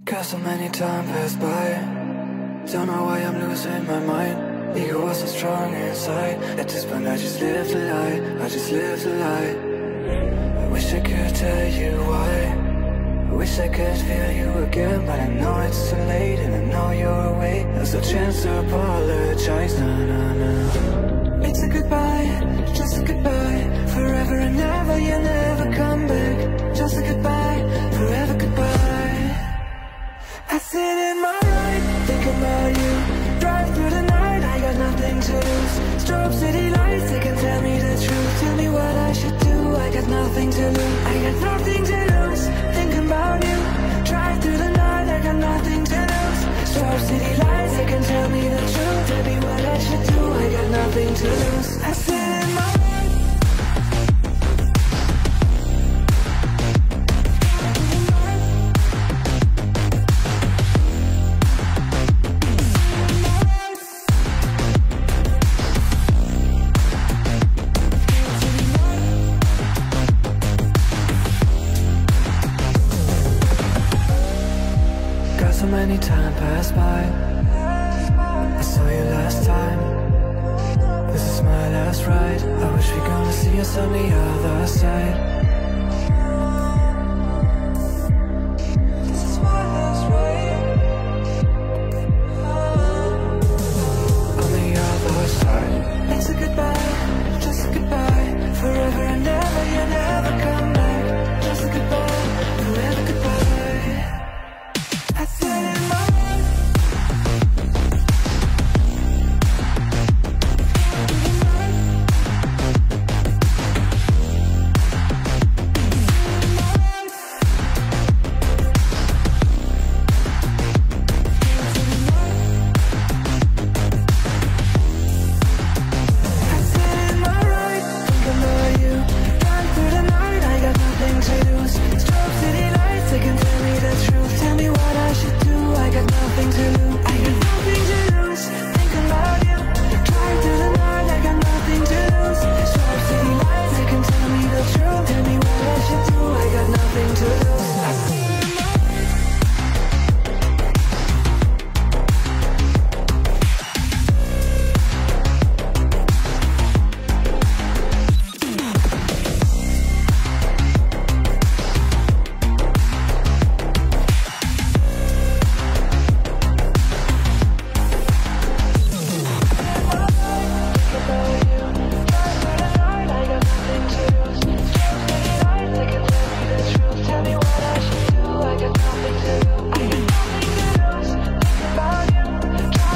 Cause so many times pass by, don't know why I'm losing my mind. Ego was so strong inside. At this point I just live the lie, I just live the lie. I wish I could tell you why, I wish I could feel you again, but I know it's too late and I know you're away. There's no chance to apologize, nah, nah, nah. It's a goodbye, just a goodbye, forever and ever, you never come back. Just a goodbye, forever goodbye. I sit in my ride, think about you. Drive through the night, I got nothing to lose. Strobe city lights, they can tell me the truth. Tell me what I should do, I got nothing to lose. I got nothing to lose, thinking about you. Drive through the night, I got nothing to lose. Strobe city lights, they can tell me the truth. Tell me what I should do, I got nothing to lose. I sit in my ride. So many times passed by, I saw you last time. This is my last ride, I wish we're gonna see us on the other side. This is my last ride, on the other side. It's a goodbye, just a goodbye, forever and ever, you never come back. Just a goodbye, forever goodbye.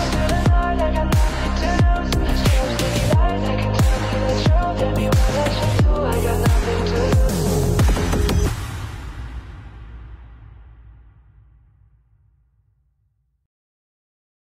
Tell me what I should